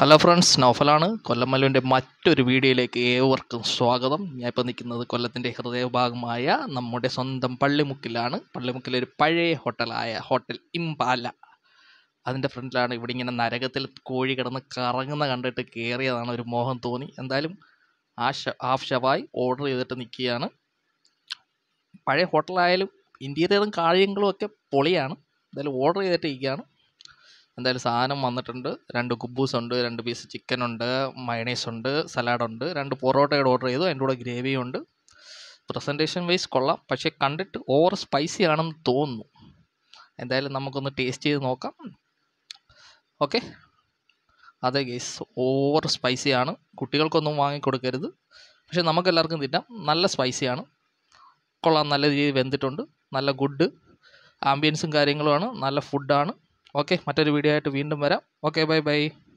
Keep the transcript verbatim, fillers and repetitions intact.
Hello friends, നൗഫലാണ്. കൊല്ലമല്ലുവിൻ്റെ മറ്റൊരു വീഡിയോയിലേക്ക് ഏവർക്കും സ്വാഗതം. ഞാൻ ഇപ്പോൾ നിൽക്കുന്നത് കൊല്ലത്തിൻ്റെ ഹൃദയഭാഗമായ നമ്മുടെ സ്വന്തം പള്ളിമുക്കിലാണ്. പള്ളിമുക്കിലൊരു പഴയ ഹോട്ടലായ ഹോട്ടൽ ഇംപാല, അതിൻ്റെ ഫ്രണ്ടിലാണ്. ഇവിടെ ഇങ്ങനെ നരകത്തിൽ കോഴി കിടന്ന് കറങ്ങുന്ന കണ്ടിട്ട് കയറിയതാണ്, ഒരു മോഹം തോന്നി. എന്തായാലും ആ ഷ ഹാഫ് ഷവായ് ഓർഡർ ചെയ്തിട്ട് നിൽക്കുകയാണ്. പഴയ ഹോട്ടലായാലും ഇൻറ്റീരിയറും കാര്യങ്ങളും ഒക്കെ പൊളിയാണ്. എന്തായാലും ഓർഡർ ചെയ്തിട്ട് ഇരിക്കുകയാണ്. എന്തായാലും സാധനം വന്നിട്ടുണ്ട്. രണ്ട് കുബൂസ് ഉണ്ട്, രണ്ട് പീസ് ചിക്കൻ ഉണ്ട്, മയണൈസ് ഉണ്ട്, സലാഡുണ്ട്, രണ്ട് പൊറോട്ടയുടെ ഓർഡർ ചെയ്തു. അതിൻ്റെ കൂടെ ഗ്രേവിയും ഉണ്ട്. പ്രസൻറ്റേഷൻ വൈസ് കൊള്ളാം, പക്ഷേ കണ്ടിട്ട് ഓവർ സ്പൈസി ആണെന്ന് തോന്നുന്നു. എന്തായാലും നമുക്കൊന്ന് ടേസ്റ്റ് ചെയ്ത് നോക്കാം. ഓക്കെ, അതെ ഗൈസ്, ഓവർ സ്പൈസിയാണ്. കുട്ടികൾക്കൊന്നും വാങ്ങിക്കൊടുക്കരുത്, പക്ഷേ നമുക്കെല്ലാവർക്കും തിന്നാം. നല്ല സ്പൈസിയാണ്, കൊള്ളാം. നല്ല രീതിയിൽ വെന്തിട്ടുണ്ട്. നല്ല ഗുഡ് ആംബിയൻസും കാര്യങ്ങളുമാണ്. നല്ല ഫുഡാണ്. ഓക്കെ, മറ്റൊരു വീഡിയോ ആയിട്ട് വീണ്ടും വരാം. Okay, bye by.